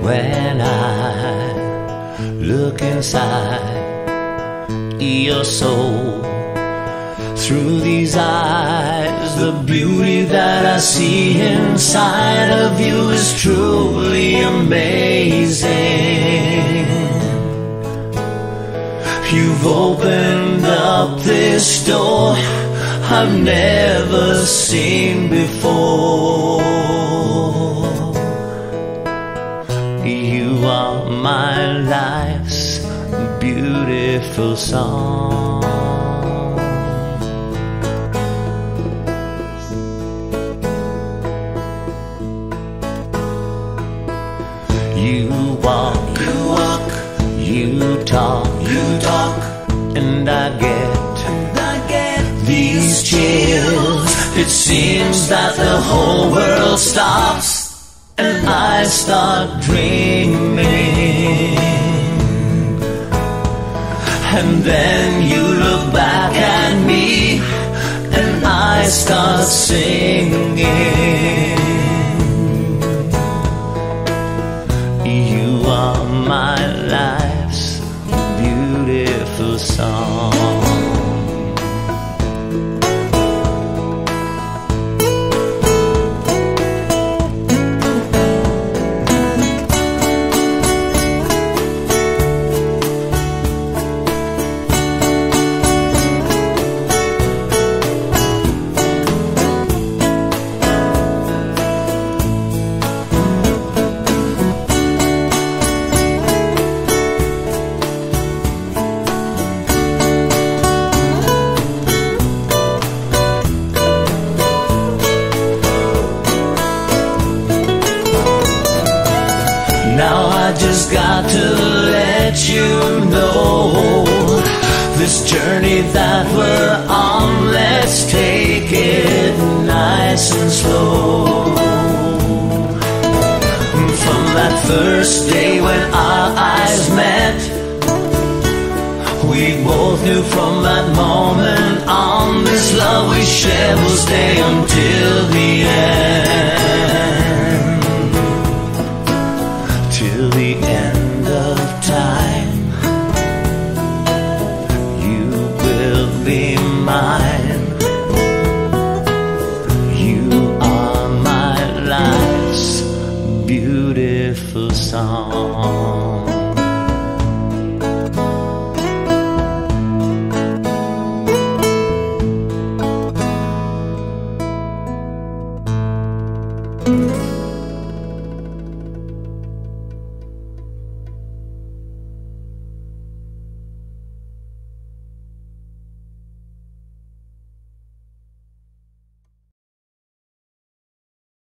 when I look inside your soul. Through these eyes, the beauty that I see inside of you is truly amazing. You've opened up this door I've never seen before. You are my life's beautiful song. You walk, you talk, and I get these chills. It seems that the whole world stops and I start dreaming. And then you look back at me and I start singing. You are my life's beautiful song. Now I just got to let you know, this journey that we're on, let's take it nice and slow. From that first day when our eyes met, we both knew from that moment on, this love we share will stay until the end. Till the end of time, you will be mine. You are my life's beautiful song.